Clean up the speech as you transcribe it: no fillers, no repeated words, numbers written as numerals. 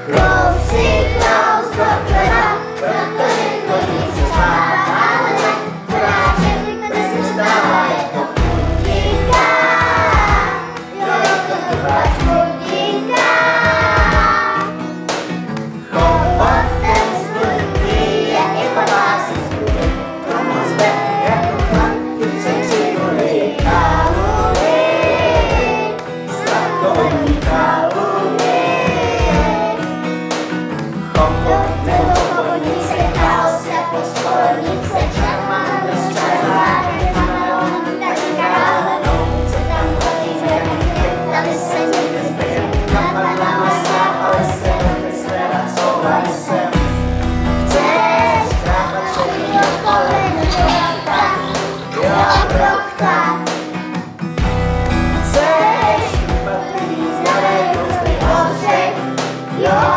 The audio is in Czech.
Kousek Klaus Brockera, protože chodí přes pár, ale ne, porážek, kde se stává jako pudinka. Jo, to byla pudinka. Chopotem zlutý je i popásy zbudy, tomu zde jako pan, se přibuli kaluny, sladkovodní kaluny. Chopot nebo chobotnice, chaos jako spolnice, čermán rozčarvá, kamaron, tak králenou, co tam chodí zvedne, tady se někde zbyl, napadla masá, ale se rozesvěra, souvaj se. Chceš chápat všechny okolí, jo, prochta. Chceš vypatlivý, zdaré kouzly ohřech, jo,